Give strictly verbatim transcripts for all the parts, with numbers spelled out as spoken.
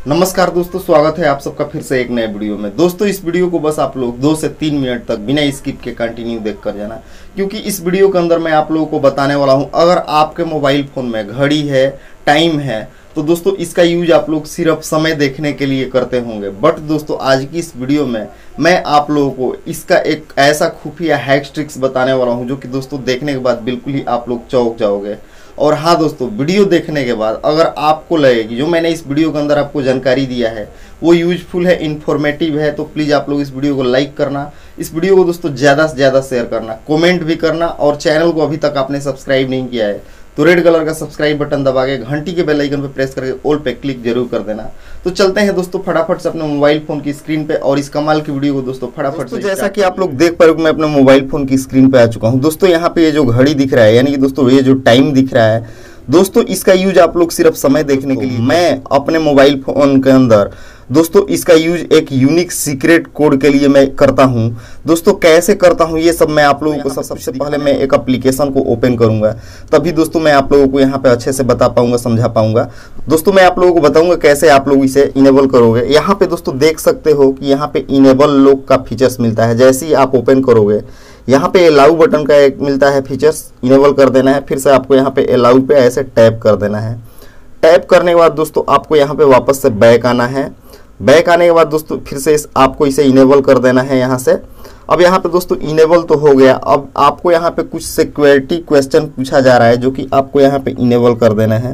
नमस्कार दोस्तों, स्वागत है आप सबका फिर से एक नए वीडियो में। दोस्तों इस वीडियो को बस आप लोग दो से तीन मिनट तक बिना स्किप के कंटिन्यू देख कर जाना, क्योंकि इस वीडियो के अंदर मैं आप लोगों को बताने वाला हूं, अगर आपके मोबाइल फ़ोन में घड़ी है, टाइम है, तो दोस्तों इसका यूज आप लोग सिर्फ समय देखने के लिए करते होंगे। बट दोस्तों आज की इस वीडियो में मैं आप लोगों को इसका एक ऐसा खुफिया हैक ट्रिक्स बताने वाला हूं जो कि दोस्तों देखने के बाद बिल्कुल ही आप लोग चौंक जाओगे। और हाँ दोस्तों, वीडियो देखने के बाद अगर आपको लगे कि जो मैंने इस वीडियो के अंदर आपको जानकारी दिया है वो यूजफुल है, इन्फॉर्मेटिव है, तो प्लीज़ आप लोग इस वीडियो को लाइक करना, इस वीडियो को दोस्तों ज़्यादा से ज़्यादा शेयर करना, कमेंट भी करना, और चैनल को अभी तक आपने सब्सक्राइब नहीं किया है तो रेड कलर का सब्सक्राइब बटन दबा के घंटी के बेल आइकन पर प्रेस करके ऑल पे क्लिक जरूर कर देना। तो चलते हैं दोस्तों फटाफट से अपने मोबाइल फोन की स्क्रीन पे और इस कमाल की वीडियो को दोस्तों फटाफट से। जैसा कि आप लोग देख पा रहे हो, मैं अपने मोबाइल फोन की स्क्रीन पे आ चुका हूं। दोस्तों यहाँ पे ये जो घड़ी दिख रहा है, यानी कि दोस्तों ये जो टाइम दिख रहा है, दोस्तों इसका यूज आप लोग सिर्फ समय देखने के लिए मैं अपने मोबाइल फोन के अंदर दोस्तों इसका यूज एक यूनिक सीक्रेट कोड के लिए मैं करता हूं। दोस्तों कैसे करता हूं ये सब मैं आप लोगों को, सबसे पहले मैं एक एप्लीकेशन को ओपन करूंगा, तभी दोस्तों मैं आप लोगों को यहां पे अच्छे से बता पाऊंगा, समझा पाऊंगा। दोस्तों मैं आप लोगों को बताऊंगा कैसे आप लोग इसे इनेबल करोगे। यहाँ पे दोस्तों देख सकते हो कि यहाँ पे इनेबल लॉक का फीचर्स मिलता है। जैसे ही आप ओपन करोगे यहाँ पे अलाउ बटन का एक मिलता है फीचर्स, इनेबल कर देना है। फिर से आपको यहाँ पे अलाउ पे ऐसे टैप कर देना है। टैप करने के बाद दोस्तों आपको यहाँ पे वापस से बैक आना है। बैक आने के बाद दोस्तों फिर से इस आपको इसे इनेबल कर देना है यहाँ से। अब यहाँ पे दोस्तों इनेबल तो हो गया। अब आपको यहाँ पे कुछ सिक्योरिटी क्वेश्चन पूछा जा रहा है जो कि आपको यहाँ पे इनेबल कर देना है।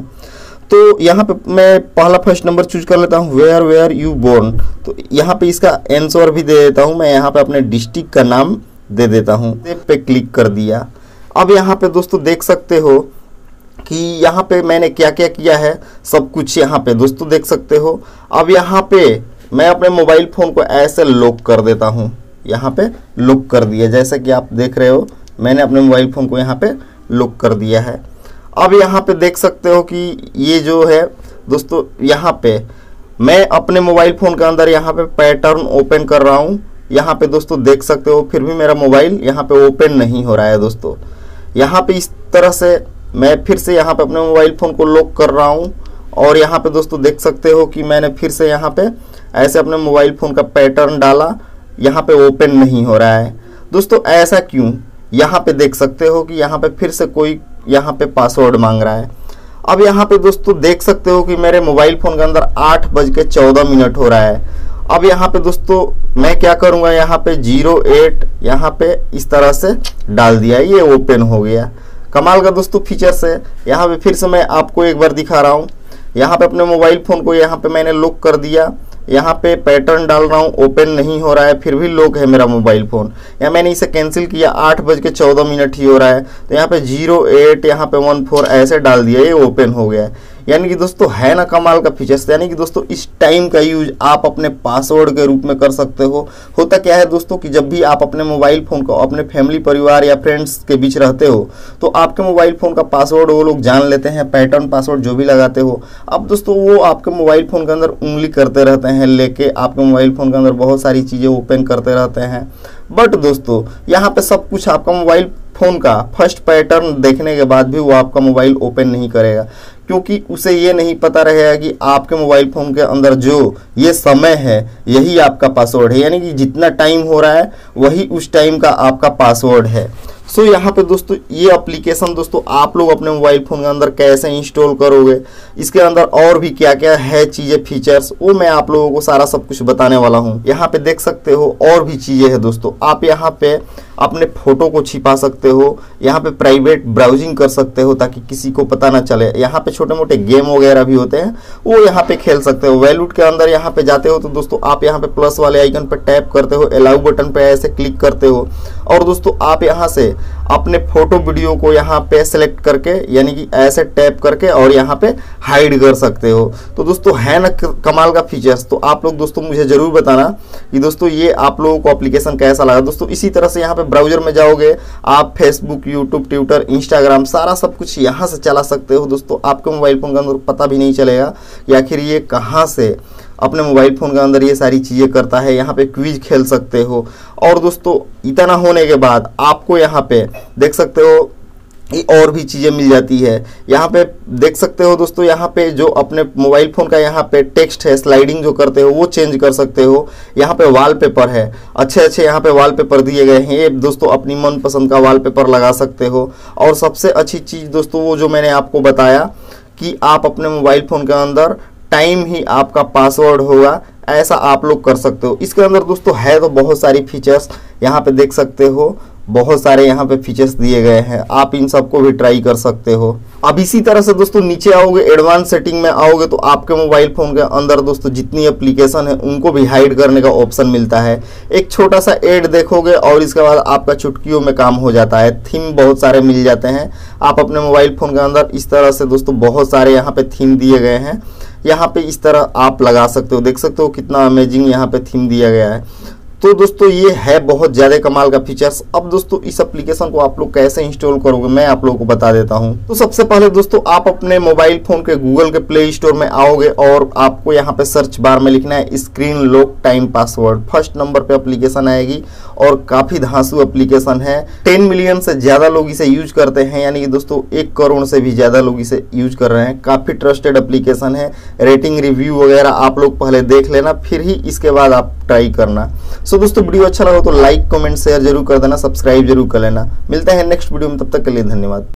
तो यहाँ पे मैं पहला फर्स्ट नंबर चूज कर लेता हूँ, वेयर वेयर यू बोर्न। तो यहाँ पे इसका आंसर भी दे देता हूँ। मैं यहाँ पे अपने डिस्ट्रिक्ट का नाम दे देता हूँ, पे क्लिक कर दिया। अब यहाँ पे दोस्तों देख सकते हो कि यहाँ पे मैंने क्या क्या किया है, सब कुछ यहाँ पे दोस्तों देख सकते हो। अब यहाँ पे मैं अपने मोबाइल फ़ोन को ऐसे लॉक कर देता हूँ। यहाँ पे लॉक कर दिया, जैसा कि आप देख रहे हो मैंने अपने मोबाइल फ़ोन को यहाँ पे लॉक कर दिया है। अब यहाँ पे देख सकते हो कि ये जो है दोस्तों, यहाँ पे मैं अपने मोबाइल फ़ोन के अंदर यहाँ पे पैटर्न ओपन कर रहा हूँ। यहाँ पे दोस्तों देख सकते हो फिर भी मेरा मोबाइल यहाँ पे ओपन नहीं हो रहा है। दोस्तों यहाँ पे इस तरह से मैं फिर से यहाँ पे अपने मोबाइल फ़ोन को लॉक कर रहा हूँ, और यहाँ पे दोस्तों देख सकते हो कि मैंने फिर से यहाँ पे ऐसे अपने मोबाइल फ़ोन का पैटर्न डाला, यहाँ पे ओपन नहीं हो रहा है। दोस्तों ऐसा क्यों, यहाँ पे देख सकते हो कि यहाँ पे फिर से कोई यहाँ पे पासवर्ड मांग रहा है। अब यहाँ पे दोस्तों देख सकते हो कि मेरे मोबाइल फ़ोन के अंदर आठ बज के चौदह मिनट हो रहा है। अब यहाँ पे दोस्तों मैं क्या करूँगा, यहाँ पे जीरो एट यहाँ पे इस तरह से डाल दिया, ये ओपन हो गया। कमाल का दोस्तों फीचर्स है। यहाँ पे फिर से मैं आपको एक बार दिखा रहा हूँ। यहाँ पे अपने मोबाइल फ़ोन को यहाँ पे मैंने लॉक कर दिया, यहाँ पे पैटर्न डाल रहा हूँ, ओपन नहीं हो रहा है, फिर भी लॉक है मेरा मोबाइल फ़ोन। या मैंने इसे कैंसिल किया, आठ बज के चौदह मिनट ही हो रहा है, तो यहाँ पे जीरो एट यहाँ पे वन फोर ऐसे डाल दिया, ये ओपन हो गया है। यानी कि दोस्तों है ना कमाल का फीचर्स। यानी कि दोस्तों इस टाइम का यूज आप अपने पासवर्ड के रूप में कर सकते हो। होता क्या है दोस्तों कि जब भी आप अपने मोबाइल फ़ोन को अपने फैमिली परिवार या फ्रेंड्स के बीच रहते हो तो आपके मोबाइल फ़ोन का पासवर्ड वो लोग जान लेते हैं, पैटर्न पासवर्ड जो भी लगाते हो। अब दोस्तों वो आपके मोबाइल फ़ोन के अंदर उंगली करते रहते हैं, लेके आपके मोबाइल फ़ोन के अंदर बहुत सारी चीज़ें ओपन करते रहते हैं। बट दोस्तों यहाँ पे सब कुछ आपका मोबाइल फ़ोन का फर्स्ट पैटर्न देखने के बाद भी वो आपका मोबाइल ओपन नहीं करेगा, क्योंकि उसे ये नहीं पता रहेगा कि आपके मोबाइल फ़ोन के अंदर जो ये समय है यही आपका पासवर्ड है। यानी कि जितना टाइम हो रहा है वही उस टाइम का आपका पासवर्ड है। सो so, यहाँ पे दोस्तों ये एप्लीकेशन दोस्तों आप लोग अपने मोबाइल फ़ोन के अंदर कैसे इंस्टॉल करोगे, इसके अंदर और भी क्या क्या है चीज़ें फीचर्स, वो मैं आप लोगों को सारा सब कुछ बताने वाला हूँ। यहाँ पे देख सकते हो और भी चीज़ें हैं दोस्तों। आप यहाँ पे अपने फ़ोटो को छिपा सकते हो, यहाँ पे प्राइवेट ब्राउजिंग कर सकते हो ताकि किसी को पता ना चले। यहाँ पे छोटे मोटे गेम वगैरह भी होते हैं, वो यहाँ पे खेल सकते हो। वैल्यूट के अंदर यहाँ पे जाते हो तो दोस्तों आप यहाँ पे प्लस वाले आइकन पे टैप करते हो, अलाउ बटन पे ऐसे क्लिक करते हो, और दोस्तों आप यहाँ से अपने फोटो वीडियो को यहाँ पे सेलेक्ट करके यानी कि ऐसे टैप करके और यहाँ पे हाइड कर सकते हो। तो दोस्तों है ना कमाल का फीचर्स। तो आप लोग दोस्तों मुझे जरूर बताना कि दोस्तों ये आप लोगों को एप्लीकेशन कैसा लगा। दोस्तों इसी तरह से यहाँ पे ब्राउजर में जाओगे आप फेसबुक, यूट्यूब, ट्विटर, इंस्टाग्राम सारा सब कुछ यहाँ से चला सकते हो। दोस्तों आपके मोबाइल फोन के अंदर पता भी नहीं चलेगा कि आखिर ये कहाँ से अपने मोबाइल फ़ोन के अंदर ये सारी चीज़ें करता है। यहाँ पे क्विज खेल सकते हो। और दोस्तों इतना होने के बाद आपको यहाँ पे देख सकते हो और भी चीज़ें मिल जाती है। यहाँ पे देख सकते हो दोस्तों, यहाँ पे जो अपने मोबाइल फ़ोन का यहाँ पे टेक्स्ट है, स्लाइडिंग जो करते हो वो चेंज कर सकते हो। यहाँ पे वॉलपेपर है, अच्छे अच्छे यहाँ पे वॉलपेपर दिए गए हैं। ये दोस्तों अपनी मनपसंद का वॉलपेपर लगा सकते हो। और सबसे अच्छी चीज़ दोस्तों वो जो मैंने आपको बताया कि आप अपने मोबाइल फ़ोन के अंदर टाइम ही आपका पासवर्ड होगा, ऐसा आप लोग कर सकते हो। इसके अंदर दोस्तों है तो बहुत सारी फीचर्स, यहाँ पे देख सकते हो बहुत सारे यहाँ पे फीचर्स दिए गए हैं, आप इन सबको भी ट्राई कर सकते हो। अब इसी तरह से दोस्तों नीचे आओगे, एडवांस सेटिंग में आओगे तो आपके मोबाइल फ़ोन के अंदर दोस्तों जितनी एप्लीकेशन है उनको भी हाइड करने का ऑप्शन मिलता है। एक छोटा सा ऐड देखोगे और इसके बाद आपका चुटकियों में काम हो जाता है। थीम बहुत सारे मिल जाते हैं। आप अपने मोबाइल फ़ोन के अंदर इस तरह से दोस्तों बहुत सारे यहाँ पे थीम दिए गए हैं, यहाँ पे इस तरह आप लगा सकते हो। देख सकते हो कितना अमेजिंग यहाँ पे थीम दिया गया है। तो दोस्तों ये है बहुत ज़्यादा कमाल का फीचर्स। अब दोस्तों इस एप्लीकेशन को आप लोग कैसे इंस्टॉल करोगे मैं आप लोगों को बता देता हूं। तो सबसे पहले दोस्तों आप अपने मोबाइल फ़ोन के गूगल के प्ले स्टोर में आओगे और आपको यहां पे सर्च बार में लिखना है screen lock time password. First number पे एप्लीकेशन आएगी और काफ़ी धांसू एप्लीकेशन है। टेन मिलियन से ज़्यादा लोग इसे यूज करते हैं, यानी कि दोस्तों एक करोड़ से भी ज़्यादा लोग इसे यूज कर रहे हैं। काफ़ी ट्रस्टेड एप्लीकेशन है। रेटिंग रिव्यू वगैरह आप लोग पहले देख लेना, फिर ही इसके बाद आप ट्राई करना। सो दोस्तों वीडियो अच्छा लगा तो लाइक कमेंट शेयर जरूर कर देना, सब्सक्राइब जरूर कर लेना। मिलते हैं नेक्स्ट वीडियो में, तब तक के लिए धन्यवाद।